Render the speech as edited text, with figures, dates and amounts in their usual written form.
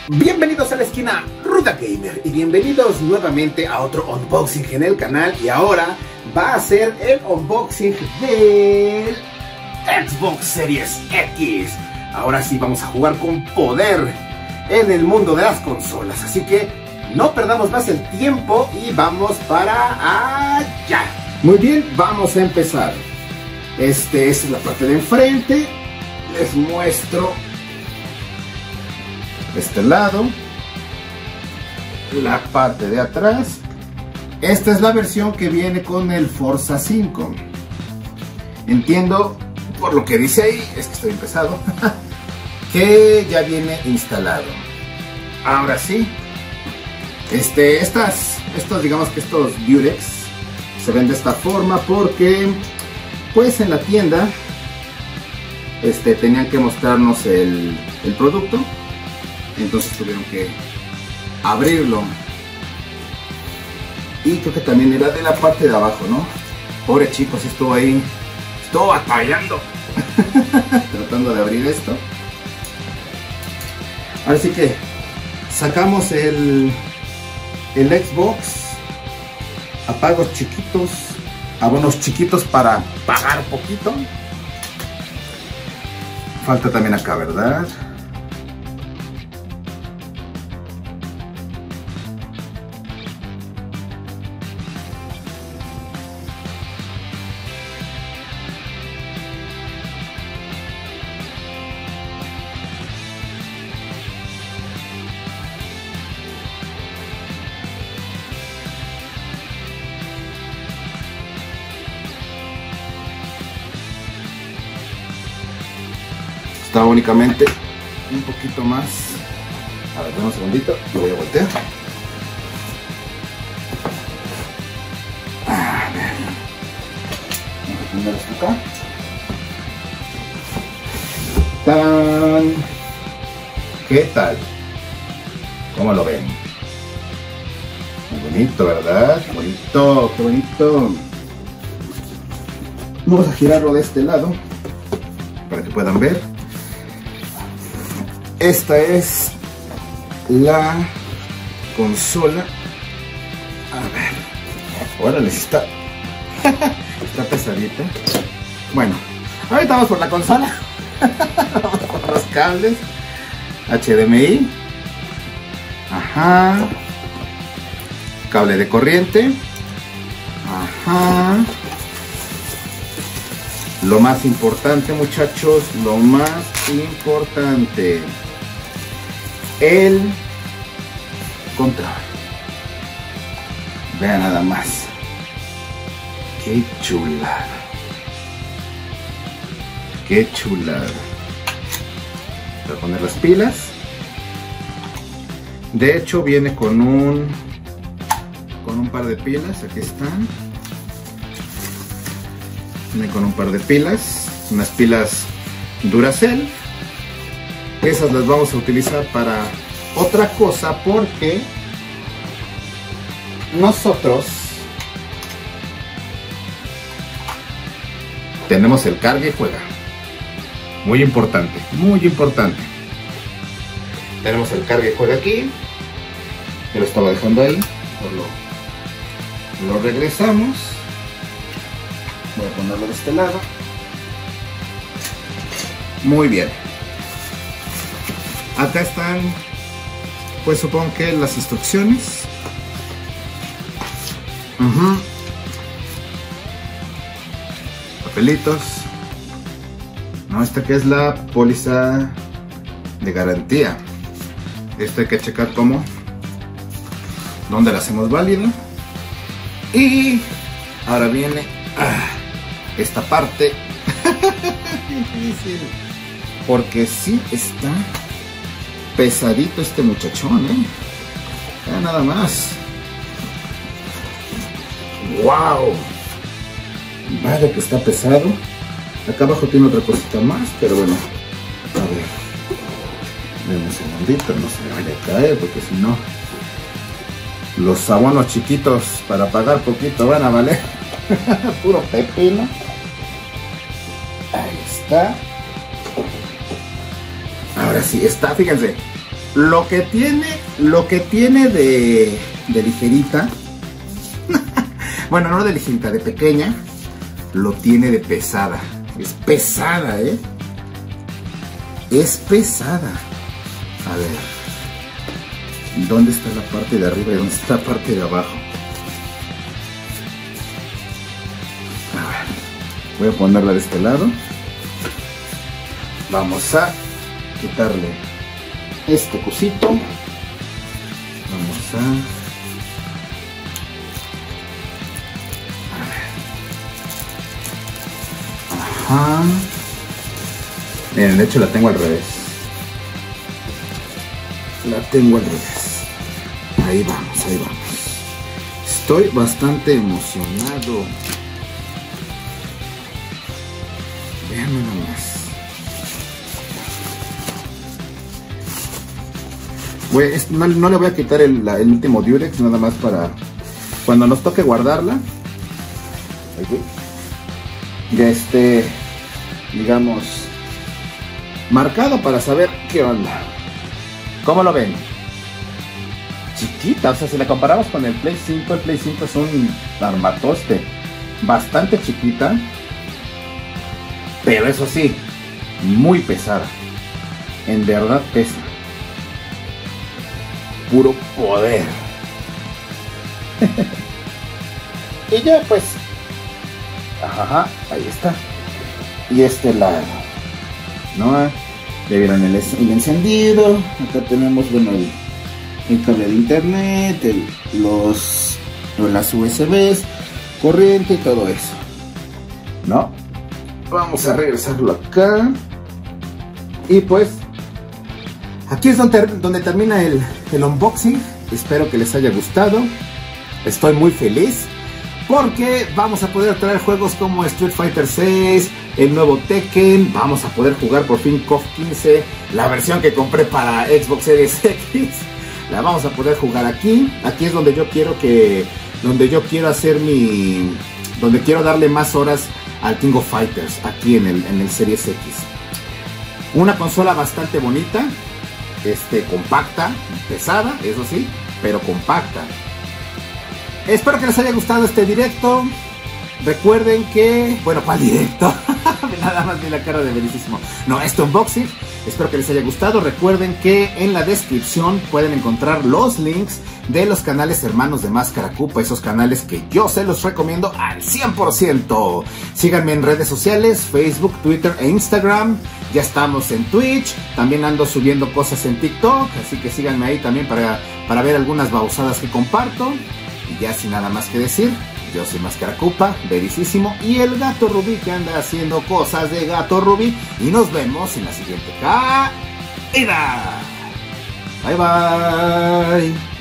Bienvenidos a la esquina Ruta Gamer y bienvenidos nuevamente a otro unboxing en el canal. Y ahora va a ser el unboxing del Xbox Series X. Ahora sí vamos a jugar con poder en el mundo de las consolas, así que no perdamos más el tiempo y vamos para allá. Muy bien, vamos a empezar. Esta es la parte de enfrente. Les muestro este lado, la parte de atrás. Esta es la versión que viene con el Forza 5. Entiendo por lo que dice ahí, es que estoy empezado, que ya viene instalado. Ahora sí, estos digamos que estos Durex se ven de esta forma porque pues en la tienda tenían que mostrarnos el producto. Entonces tuvieron que abrirlo. Y creo que también era de la parte de abajo, ¿no? Pobre chico, sí estuvo ahí. Estuvo batallando. Tratando de abrir esto. Así que sacamos el Xbox. Apagos chiquitos. Abonos chiquitos para pagar poquito. Falta también acá, ¿verdad? Está únicamente un poquito más. A ver, dame un segundito, lo voy a voltear. A ver, vamos a poner esto acá. ¡Tarán! ¿Qué tal? ¿Cómo lo ven? Muy bonito, ¿verdad? Qué bonito, qué bonito. Vamos a girarlo de este lado para que puedan ver. Esta es la consola. A ver. Órale, está. Está pesadita. Bueno, ahorita vamos por la consola. Vamos por los cables. HDMI. Ajá. Cable de corriente. Ajá. Lo más importante, muchachos, lo más importante. El control. Vean nada más. Qué chulada. Qué chulada. Voy a poner las pilas. De hecho viene con un par de pilas. Aquí están. Viene con un par de pilas. Unas pilas Duracell. Esas las vamos a utilizar para otra cosa porque nosotros tenemos el carga y juega. Muy importante, muy importante. Tenemos el carga y juega aquí. Yo lo estaba dejando ahí. Lo regresamos. Voy a ponerlo de este lado. Muy bien. Acá están, pues supongo que las instrucciones. Papelitos. No, esta que es la póliza de garantía. Esto hay que checar dónde la hacemos válida. Y ahora viene esta parte. Difícil. Porque sí está pesadito este muchachón, ya nada más. Wow. Vale que está pesado. Acá abajo tiene otra cosita más, pero bueno. A ver. Deme un segundito, no se me vaya a caer, porque si no los abonos chiquitos para pagar poquito van a valer puro pepino. Ahí está. Ahora sí está, fíjense. Lo que tiene de ligerita, bueno, no de ligerita, de pequeña, lo tiene de pesada. Es pesada, es pesada. A ver, ¿dónde está la parte de arriba y dónde está la parte de abajo? A ver, voy a ponerla de este lado. Vamos a quitarle este cosito. Vamos a ver. Ajá. Miren, de hecho la tengo al revés. La tengo al revés. Ahí vamos, ahí vamos. Estoy bastante emocionado. Veanme nomás. No le voy a quitar el último Durex, nada más para cuando nos toque guardarla. Ya esté, digamos, marcado para saber qué onda. ¿Cómo lo ven? Chiquita, o sea, si la comparamos con el Play 5 es un armatoste. Bastante chiquita, pero eso sí, muy pesada. En verdad pesa. Puro poder. Y ya pues, ajá, ahí está. Y este lado, ¿no? Ya vieron el encendido. Acá tenemos, bueno, el cable de internet, las USBs, corriente y todo eso, ¿no? Vamos a regresarlo acá. Y pues aquí es donde termina el unboxing. Espero que les haya gustado. Estoy muy feliz porque vamos a poder traer juegos como Street Fighter 6, el nuevo Tekken. Vamos a poder jugar por fin KOF 15, la versión que compré para Xbox Series X. La vamos a poder jugar aquí. Aquí es donde yo quiero hacer donde quiero darle más horas al King of Fighters, aquí en el Series X. Una consola bastante bonita, compacta, pesada, eso sí, pero compacta. Espero que les haya gustado este directo. Recuerden que, bueno, ¿cuál directo? Nada más vi la cara de Belicísimo. No, este unboxing. Espero que les haya gustado. Recuerden que en la descripción pueden encontrar los links de los canales hermanos de Máscara Koopa, esos canales que yo se los recomiendo al 100%. Síganme en redes sociales, Facebook, Twitter e Instagram. Ya estamos en Twitch. También ando subiendo cosas en TikTok, así que síganme ahí también para ver algunas babosadas que comparto. Y ya sin nada más que decir, yo soy Máscara Koopa, Belicísimo y el Gato Rubí que anda haciendo cosas de Gato Rubí. Y nos vemos en la siguiente caída. Bye bye.